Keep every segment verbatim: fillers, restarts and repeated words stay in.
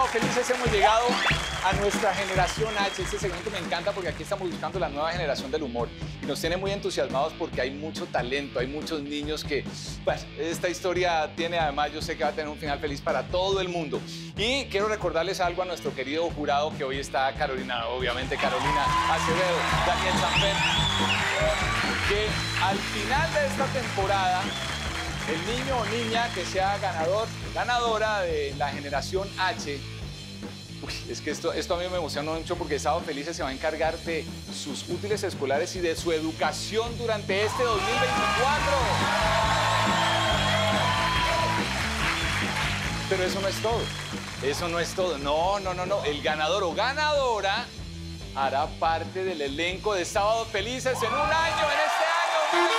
Felices hemos llegado a nuestra generación H. Este segmento me encanta porque aquí estamos buscando la nueva generación del humor. Y nos tiene muy entusiasmados porque hay mucho talento, hay muchos niños que... Pues, esta historia tiene además, yo sé que va a tener un final feliz para todo el mundo. Y quiero recordarles algo a nuestro querido jurado que hoy está Carolina, obviamente Carolina Acevedo, Daniel Sanfer, que al final de esta temporada, el niño o niña que sea ganador, ganadora de la generación H. Uy, es que esto, esto a mí me emociona mucho porque Sábado Felices se va a encargar de sus útiles escolares y de su educación durante este dos mil veinticuatro. Pero eso no es todo. Eso no es todo. No, no, no, no. El ganador o ganadora hará parte del elenco de Sábado Felices en un año, en este año.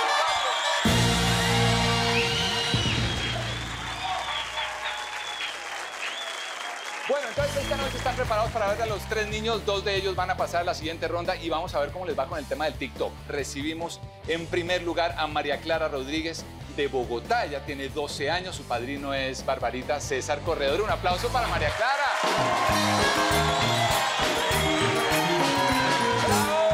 Bueno, entonces esta noche están preparados para ver a los tres niños. Dos de ellos van a pasar a la siguiente ronda y vamos a ver cómo les va con el tema del TikTok. Recibimos en primer lugar a María Clara Rodríguez de Bogotá. Ella tiene doce años, su padrino es Barbarita César Corredor. Un aplauso para María Clara. ¡Bravo!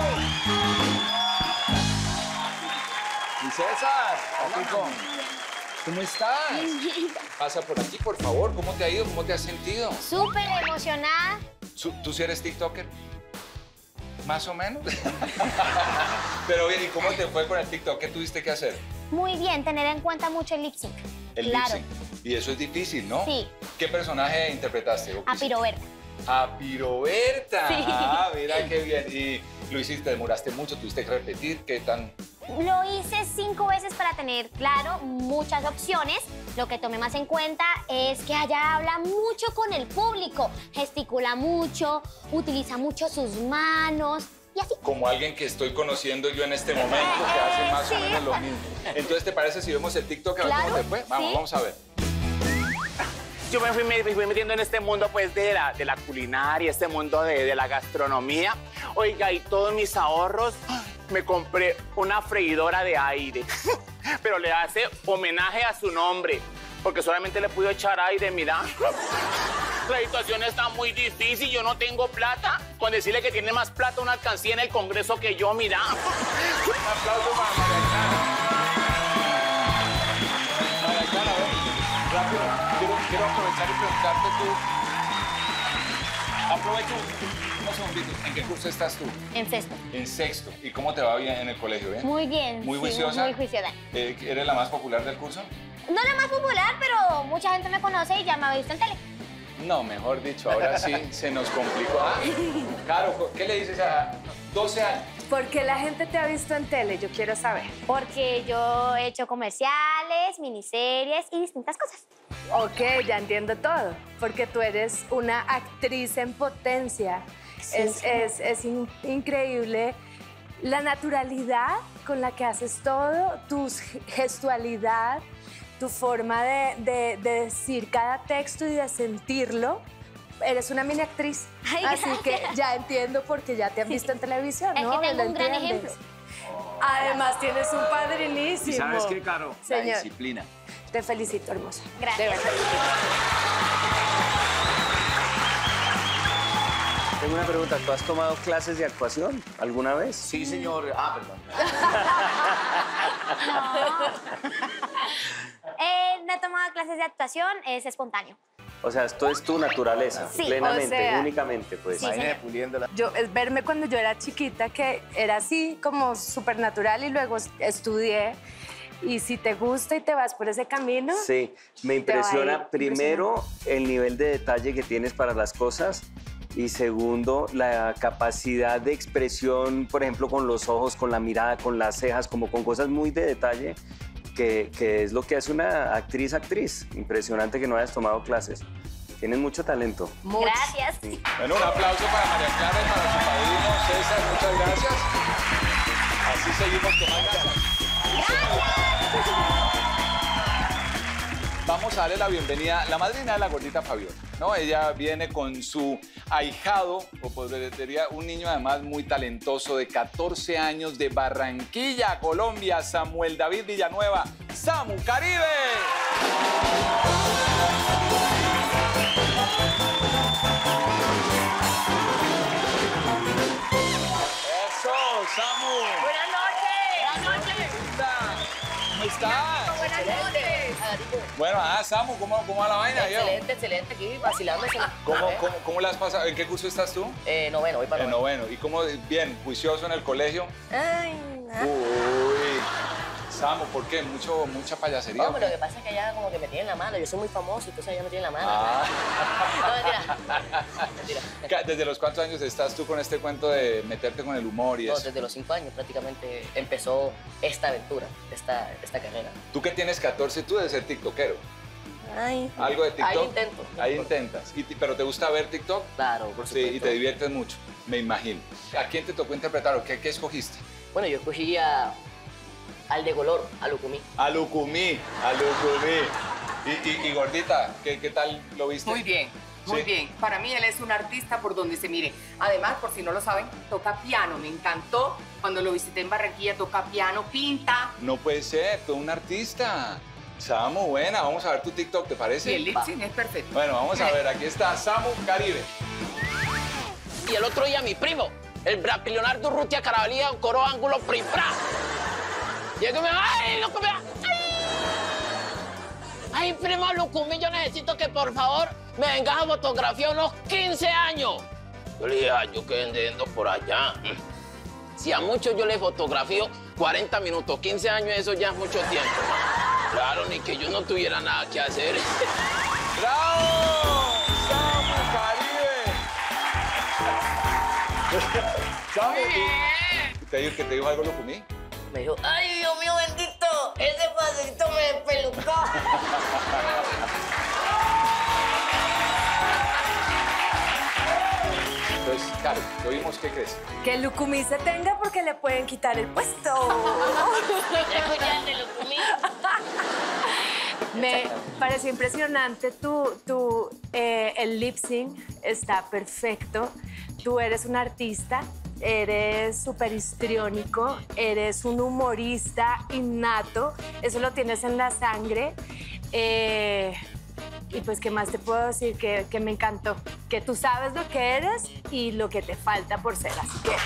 Y César, hola. ¿Cómo estás? Pasa por aquí, por favor. ¿Cómo te ha ido? ¿Cómo te has sentido? Súper emocionada. ¿Tú sí eres TikToker? ¿Más o menos? Pero bien, ¿y cómo te fue con el TikTok? ¿Qué tuviste que hacer? Muy bien, tener en cuenta mucho el lip sync. El claro. lip sync. Y eso es difícil, ¿no? Sí. ¿Qué personaje interpretaste? A Piroberta. A Piroberta. Sí. Ah, mira qué bien. Y lo hiciste, demoraste mucho, tuviste que repetir. ¿Qué tan...? Lo hice cinco veces para tener, claro, muchas opciones. Lo que tomé más en cuenta es que allá habla mucho con el público, gesticula mucho, utiliza mucho sus manos y así. Como alguien que estoy conociendo yo en este momento, que hace más sí. o menos lo mismo. Entonces, ¿te parece si vemos el TikTok a ver Claro, cómo te fue? Vamos, sí. vamos a ver. Yo me fui, me fui metiendo en este mundo pues de la, de la culinaria, este mundo de, de la gastronomía. Oiga, y todos mis ahorros, me compré una freidora de aire. Pero le hace homenaje a su nombre, porque solamente le pude echar aire, mira. La situación está muy difícil, yo no tengo plata. Con decirle que tiene más plata una alcancía en el Congreso que yo, mira. Un aplauso para María Clara. María Clara, a ver, rápido, quiero, quiero aprovechar y preguntarte tú. Aprovecho unos segunditos. ¿En qué curso estás tú? En sexto. En sexto. ¿Y cómo te va bien en el colegio? ¿Bien? Muy bien. ¿Muy sí, juiciosa? Muy juiciosa. Eh, ¿Eres la más popular del curso? No la más popular, pero mucha gente me conoce y ya me ha visto en tele. No, mejor dicho, ahora sí se nos complicó. Ah, claro, ¿qué le dices a doce años? ¿Por qué la gente te ha visto en tele? Yo quiero saber. Porque yo he hecho comerciales, miniseries y distintas cosas. Ok, ya entiendo todo. Porque tú eres una actriz en potencia. Sí, es, sí. es, es in- increíble la naturalidad con la que haces todo, tu gestualidad, tu forma de, de, de decir cada texto y de sentirlo. Eres una mini actriz. Ay, así gracias. que ya entiendo porque ya te han visto en televisión, Es ¿no? que tengo Lo un gran entiendes. ejemplo. Además, tienes un padrinísimo. ¿Y sabes qué, Caro? La Señor, disciplina. te felicito, hermosa. Gracias. De verdad. Tengo una pregunta, ¿tú has tomado clases de actuación alguna vez? Sí, señor. Ah, perdón. Eh, no he tomado clases de actuación, es espontáneo. O sea, esto es tu naturaleza, Sí, plenamente, o sea, únicamente, pues. sí. Imagínate señor. puliéndola. Yo, es verme cuando yo era chiquita, que era así como súper natural y luego estudié. Y si te gusta y te vas por ese camino... Sí, me te va a ir impresiona primero el nivel de detalle que tienes para las cosas y segundo, la capacidad de expresión, por ejemplo, con los ojos, con la mirada, con las cejas, como con cosas muy de detalle, que, que es lo que hace una actriz actriz. Impresionante que no hayas tomado clases. Tienes mucho talento. Mucho. Gracias. Sí. Bueno, un aplauso para María Clara y para su padrino César. Muchas gracias. Así seguimos tomando. Vamos a darle la bienvenida a la madrina de la gordita Fabiola, ¿no? Ella viene con su ahijado, o podría un niño además muy talentoso de catorce años de Barranquilla, Colombia, Samuel David Villanueva. ¡Samu Caribe! Samu! Buenas noches. Buenas noches. ¿Cómo estás? Buenas noches. Bueno, ah, Samu, ¿cómo, cómo va la vaina? yo? Excelente, excelente. Aquí vacilando. ¿Cómo, cómo, ¿Cómo la has pasado? ¿En qué curso estás tú? Eh, noveno, voy para En noveno. noveno. ¿Y cómo, bien, juicioso en el colegio? Ay, nada. Uy, Samu, ¿por qué? Mucho, mucha payasería. No, pero lo que pasa es que allá como que me tienen la mano. Yo soy muy famoso, entonces allá me tienen la mano. Ah. No, mentira. mentira. ¿Desde los cuántos años estás tú con este cuento de meterte con el humor y No, eso? desde los cinco años prácticamente empezó esta aventura, esta, esta carrera. Tú que tienes catorce, tú debes ser tiktokero. Ay. ¿Algo de TikTok? Ahí intento. Ahí intentas. ¿Y, ti- ¿Pero te gusta ver TikTok? Claro, por Sí, supuesto. y te diviertes mucho, me imagino. ¿A quién te tocó interpretar o qué, qué escogiste? Bueno, yo escogí a, al de Golor, a Lucumí. A Lucumí, a Lucumí. Y, y, y gordita, ¿qué, ¿qué tal lo viste? Muy bien, muy Sí. bien. Para mí él es un artista por donde se mire. Además, por si no lo saben, toca piano. Me encantó. Cuando lo visité en Barranquilla, toca piano, pinta. No puede ser, tú un artista. Samu, buena, vamos a ver tu TikTok, ¿te parece? Y el lip sync es perfecto. Bueno, vamos a ver, aquí está Samu Caribe. Y el otro día mi primo, el Brad Leonardo Rutia Carabalía, un coro ángulo pripra. Llega y me ¡ay, loco, mira! ¡Ay! ¡Ay, primo Lucumí, yo necesito que por favor me vengas a fotografiar unos quince años! Yo le dije, ay, yo quedé vendiendo por allá. Si a muchos yo le fotografío cuarenta minutos, quince años, eso ya es mucho tiempo. Claro, ni que yo no tuviera nada que hacer. ¡Bravo! ¡Samu Caribe! ¡Samu! ¿Te dijo que te dijo algo Lucumí? Me dijo, ay, Dios mío bendito, ese pasito me despelucó. Entonces, claro, te oímos, ¿qué crees? Que el Lucumí se tenga porque le pueden quitar el puesto. Ya escuchaste, Lucumí. Me pareció impresionante tu, tu eh, el lip sync está perfecto. Tú eres un artista, eres súper histriónico, eres un humorista innato, eso lo tienes en la sangre. Eh, y pues, ¿qué más te puedo decir? Que, que me encantó, que tú sabes lo que eres y lo que te falta por ser, así que...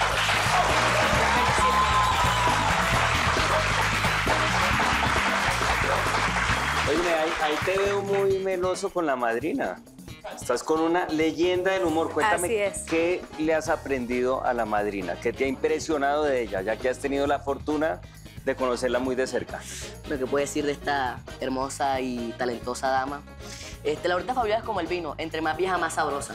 Oye, ahí, ahí te veo muy meloso con la madrina. Estás con una leyenda del humor. Cuéntame, Así es. ¿qué le has aprendido a la madrina? ¿Qué te ha impresionado de ella, ya que has tenido la fortuna de conocerla muy de cerca? Lo que puedo decir de esta hermosa y talentosa dama. Este, la ahorita Fabiola es como el vino, entre más vieja, más sabrosa.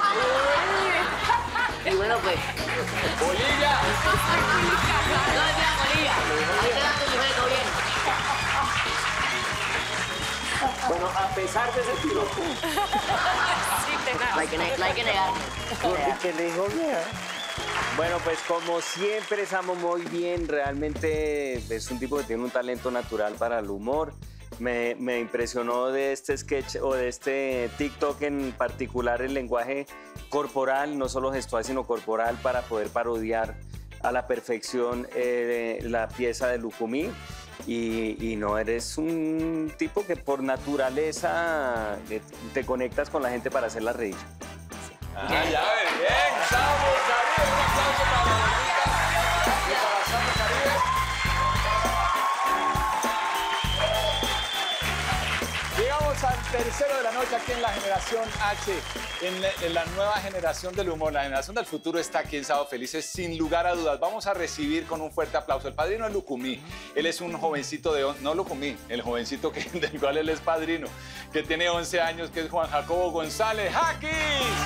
Y bueno, pues... ¡Bolilla! No, tía, bolilla. Ahí te dan tu mujer, todo bien. Bueno, a pesar de ese piropo, No hay que, ne- no hay que negar. ¿qué le dijo bien? Bueno, pues como siempre, estamos muy bien. Realmente es un tipo que tiene un talento natural para el humor. Me, me impresionó de este sketch o de este TikTok en particular el lenguaje corporal, no solo gestual, sino corporal, para poder parodiar a la perfección eh, la pieza de Lucumí. Y, y no eres un tipo que por naturaleza eh, te conectas con la gente para hacerla reír. Ah, ya ves, bien, Samu Caribe, un aplauso para la gordita y para Samu Caribe. Llegamos al tercero de la noche aquí en la Generación H, en la, en la nueva generación del humor. La generación del futuro está aquí en Sábado Felices, sin lugar a dudas. Vamos a recibir con un fuerte aplauso. El padrino es Lucumí. Él es un jovencito de... on- No Lucumí, el jovencito que, del cual él es padrino, que tiene once años, que es Juan Jacobo González. ¡Jaquis!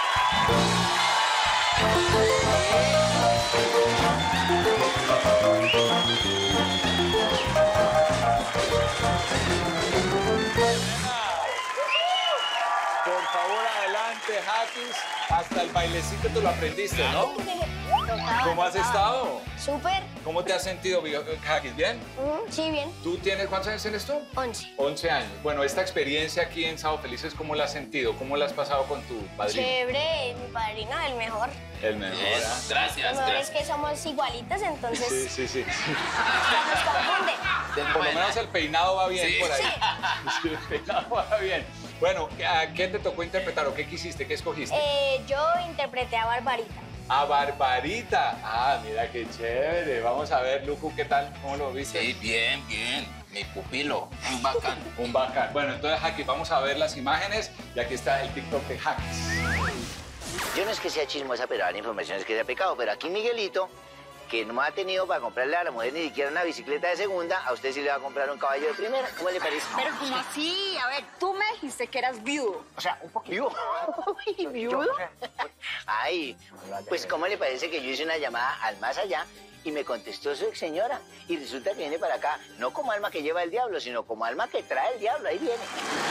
Por favor, adelante, Jaquis. Hasta el bailecito te lo aprendiste, ¿no? ¿Cómo has estado? Súper. ¿Cómo te has sentido, Jaquis? ¿Bien? Mm, sí, bien. ¿Tú tienes, cuántos años tienes tú? Once. once años. Bueno, esta experiencia aquí en Sábado Felices, ¿cómo la has sentido? ¿Cómo la has pasado con tu padrino? Chévere, mi padrino, el mejor. El mejor. Bien, ¿ah? gracias, Lo mejor es gracias. que somos igualitas, entonces Sí, sí, sí. nos confunde. Por lo menos el peinado va bien Sí. por ahí. Sí, el peinado va bien. Bueno, ¿a qué te tocó interpretar o qué quisiste? ¿Qué escogiste? Eh, yo interpreté a Barbarita. a Barbarita. Ah, mira qué chévere. Vamos a ver, Lucu, ¿qué tal? ¿Cómo lo viste? Sí, bien, bien. Mi pupilo, un bacán. Un bacán. Bueno, entonces aquí vamos a ver las imágenes y aquí está el TikTok de Hackis. Yo no es que sea chismosa, pero la información es que sea pecado. Pero aquí Miguelito, que no ha tenido para comprarle a la mujer ni siquiera una bicicleta de segunda, a usted sí le va a comprar un caballo de primera. ¿Cómo le parece? Pero como así, a ver, tú me dijiste que eras viudo. O sea, un poquito. ¿Viudo? ¿Viudo? Ay, pues ¿cómo le parece que yo hice una llamada al más allá y me contestó su ex señora? Y resulta que viene para acá, no como alma que lleva el diablo, sino como alma que trae el diablo. Ahí viene.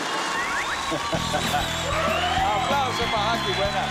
Aplauso para Hackis, buena.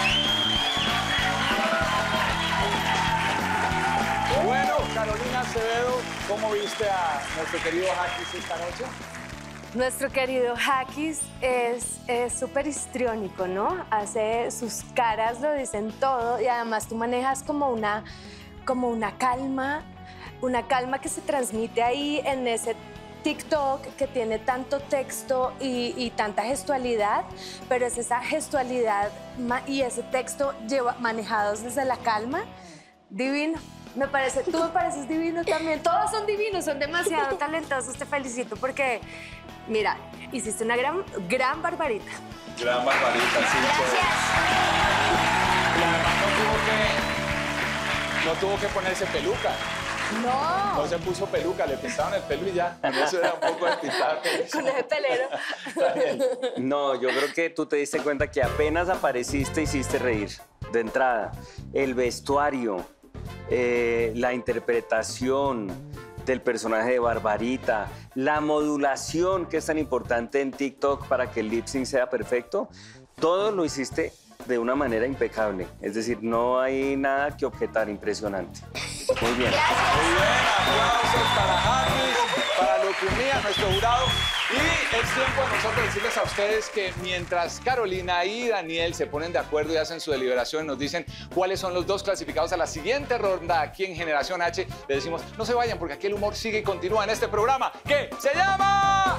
Bueno, Carolina Acevedo, ¿cómo viste a nuestro querido Hackis esta noche? Nuestro querido Hackis es súper histriónico, ¿no? Hace sus caras, lo dicen todo, y además tú manejas como una, como una calma, una calma que se transmite ahí en ese TikTok que tiene tanto texto y, y tanta gestualidad, pero es esa gestualidad y ese texto lleva, manejados desde la calma. Divino. Me parece, tú me pareces divino también. Todos son divinos, son demasiado talentosos. Te felicito porque, mira, hiciste una gran, gran Barbarita. Gran Barbarita, sí. Gracias. Y además no tuvo que, no tuvo que ponerse peluca. No. No se puso peluca, le pintaban el pelo y ya. Eso era un poco de pintar. Con ese pelero. No, yo creo que tú te diste cuenta que apenas apareciste hiciste reír. De entrada, el vestuario, eh, la interpretación del personaje de Barbarita, la modulación que es tan importante en TikTok para que el lip sync sea perfecto, todo lo hiciste de una manera impecable. Es decir, no hay nada que objetar, impresionante. Muy bien. Muy bien, aplausos para Hackis, para Lucumía, nuestro jurado. Y es tiempo de nosotros decirles a ustedes que mientras Carolina y Daniel se ponen de acuerdo y hacen su deliberación, nos dicen cuáles son los dos clasificados a la siguiente ronda aquí en Generación H, les decimos, no se vayan porque aquí el humor sigue y continúa en este programa que se llama...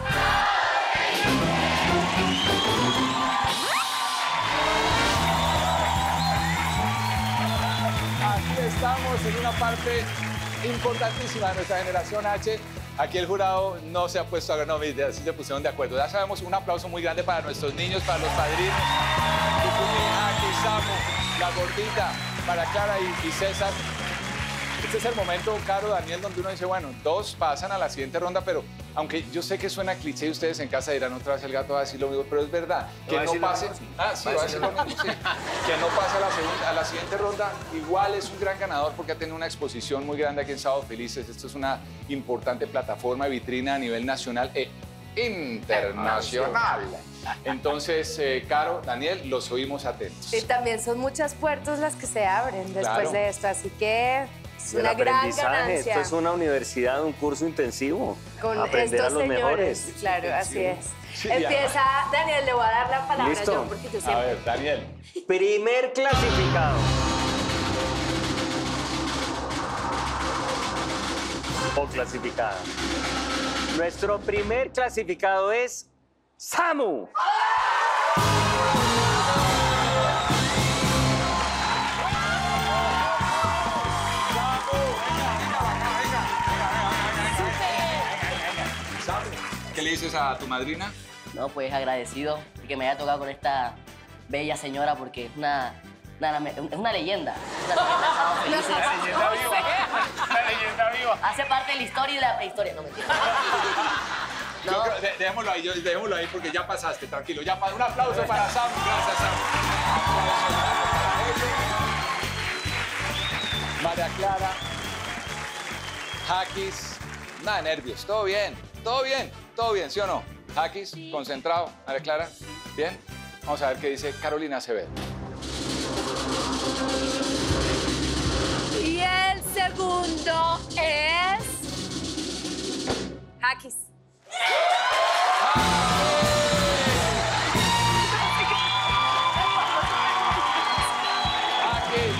Aquí estamos en una parte importantísima de nuestra Generación H. Aquí el jurado no se ha puesto a ver, no, sí se pusieron de acuerdo. Ya sabemos, un aplauso muy grande para nuestros niños, para los padrinos. Aquí Samu, la gordita, para Clara y, y César. Este es el momento, Caro, Daniel, donde uno dice, bueno, dos pasan a la siguiente ronda, pero aunque yo sé que suena cliché y ustedes en casa dirán otra vez el gato va a decir lo mismo, pero es verdad. Que no pase. Ah, sí, va a decir lo mismo, sí. Que no pase a la, segunda, a la siguiente ronda, igual es un gran ganador porque ha tenido una exposición muy grande aquí en Sábado Felices. Esto es una importante plataforma, vitrina a nivel nacional e internacional. Entonces, eh, Caro, Daniel, los oímos atentos. Y también son muchas puertas las que se abren después Claro. de esto, así que es El una gran aprendizaje, ganancia. esto es una universidad, un curso intensivo. Con aprender estos a los señores. mejores. Claro, así es. Sí, Empieza, Daniel, le voy a dar la palabra ¿Listo? yo, porque yo A siempre... ver, Daniel. Primer clasificado. O clasificada. Nuestro primer clasificado es Samu. ¿Qué le dices a tu madrina? No, pues agradecido de que me haya tocado con esta bella señora porque es una, una- es una leyenda. Es una leyenda de Sábado Felices. La leyenda viva. La leyenda viva. Hace parte de la historia y de la prehistoria. No, mentira. Yo No. creo- de- dejémoslo ahí, yo- dejémoslo ahí porque ya pasaste, tranquilo. Ya pa- un aplauso para Sam, gracias Sam. Aplauso para ella. María Clara, Hackis, nada de nervios, todo bien, todo bien, todo bien, ¿sí o no? Hackis, concentrado, María Clara, bien. Vamos a ver qué dice Carolina Acevedo. Y el segundo es... Hackis. Hackis.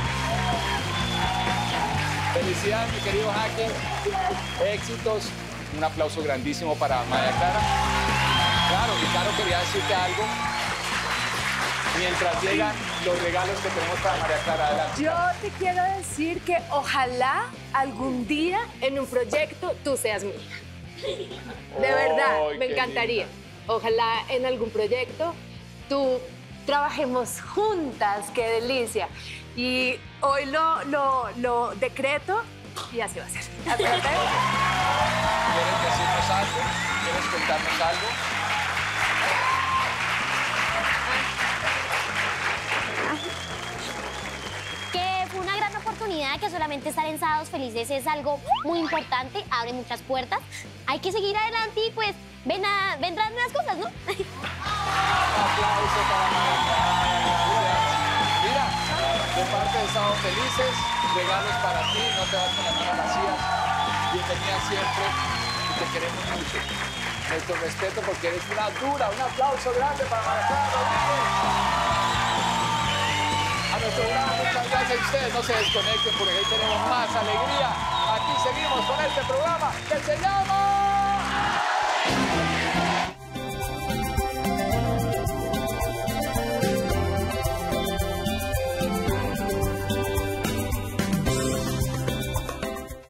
Felicidades, mi querido Hackis. Éxitos. Un aplauso grandísimo para María Clara. Claro, y Caro quería decirte algo. mientras llegan los regalos que tenemos para María Clara. Adelante. Yo te quiero decir que ojalá algún día en un proyecto tú seas mi hija. De verdad, ¡Ay, me qué encantaría. Ojalá en algún proyecto tú trabajemos juntas, qué delicia. Y hoy lo, lo, lo decreto y así va a ser. ¿Así va a ser? ¿Quieres decirnos algo? ¿Quieres contarnos algo? Que fue una gran oportunidad, que solamente estar en Sábados Felices es algo muy importante, abre muchas puertas. Hay que seguir adelante y pues ven a, vendrán las cosas, ¿no? Un aplauso para María Clara. Mira, de parte de Sábados Felices, regalos para ti, no te vas con las manos vacías. Bienvenida siempre y te queremos mucho. Nuestro respeto porque eres una dura. Un aplauso grande para María Clara Rodríguez. A nuestro programa, muchas gracias. Ustedes no se desconecten porque ahí tenemos más alegría. Aquí seguimos con este programa que se llama...